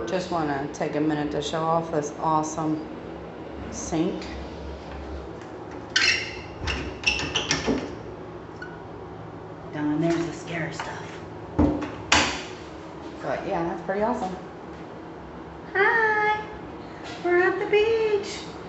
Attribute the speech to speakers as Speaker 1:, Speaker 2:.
Speaker 1: Just want to take a minute to show off this awesome sink.
Speaker 2: Down there's the scary stuff.
Speaker 1: But yeah, that's pretty awesome.
Speaker 2: Hi, we're at the beach.